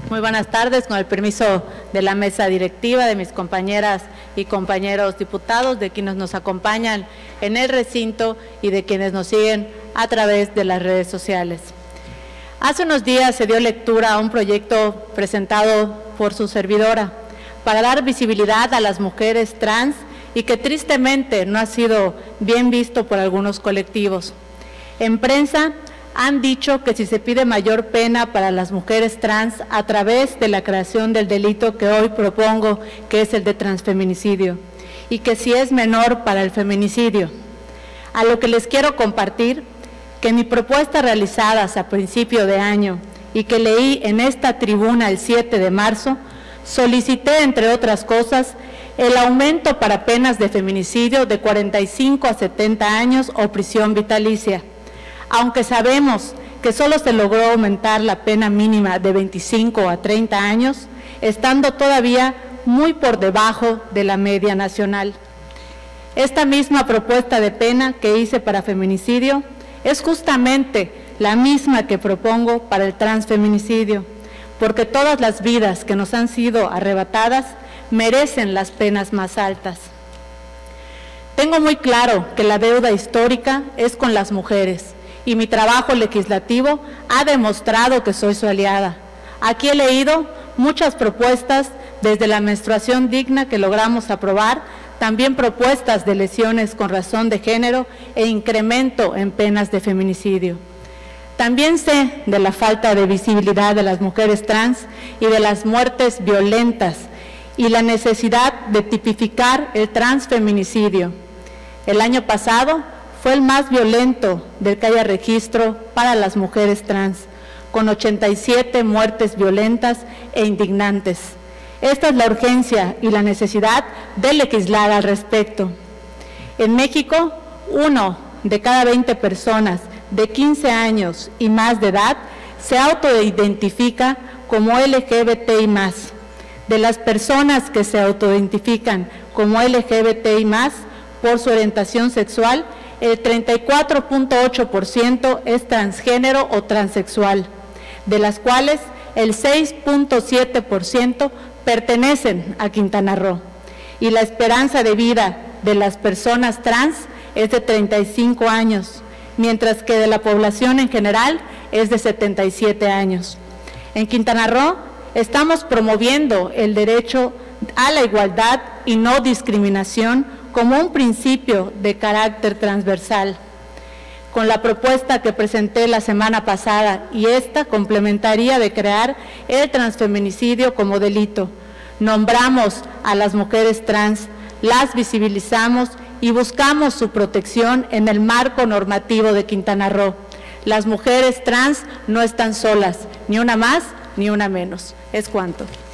Muy buenas tardes, con el permiso de la mesa directiva, de mis compañeras y compañeros diputados, de quienes nos acompañan en el recinto y de quienes nos siguen a través de las redes sociales. Hace unos días se dio lectura a un proyecto presentado por su servidora para dar visibilidad a las mujeres trans y que tristemente no ha sido bien visto por algunos colectivos. En prensa han dicho que si se pide mayor pena para las mujeres trans a través de la creación del delito que hoy propongo, que es el de transfeminicidio, y que si es menor para el feminicidio. A lo que les quiero compartir que mi propuesta realizadas a principio de año y que leí en esta tribuna el 7 de marzo, solicité, entre otras cosas, el aumento para penas de feminicidio de 45 a 70 años o prisión vitalicia. Aunque sabemos que solo se logró aumentar la pena mínima de 25 a 30 años, estando todavía muy por debajo de la media nacional. Esta misma propuesta de pena que hice para feminicidio es justamente la misma que propongo para el transfeminicidio, porque todas las vidas que nos han sido arrebatadas merecen las penas más altas. Tengo muy claro que la deuda histórica es con las mujeres, y mi trabajo legislativo ha demostrado que soy su aliada. Aquí he leído muchas propuestas, desde la menstruación digna que logramos aprobar, también propuestas de lesiones con razón de género e incremento en penas de feminicidio. También sé de la falta de visibilidad de las mujeres trans y de las muertes violentas y la necesidad de tipificar el transfeminicidio. El año pasado fue el más violento del que haya registro para las mujeres trans, con 87 muertes violentas e indignantes. Esta es la urgencia y la necesidad de legislar al respecto. En México, 1 de cada 20 personas de 15 años y más de edad se autoidentifica como LGBTI+. De las personas que se autoidentifican como LGBTI+, por su orientación sexual, el 34.8% es transgénero o transexual, de las cuales el 6.7% pertenecen a Quintana Roo. Y la esperanza de vida de las personas trans es de 35 años, mientras que de la población en general es de 77 años. En Quintana Roo estamos promoviendo el derecho a la igualdad y no discriminación como un principio de carácter transversal. Con la propuesta que presenté la semana pasada y esta complementaría de crear el transfeminicidio como delito. Nombramos a las mujeres trans, las visibilizamos y buscamos su protección en el marco normativo de Quintana Roo. Las mujeres trans no están solas, ni una más ni una menos. Es cuanto.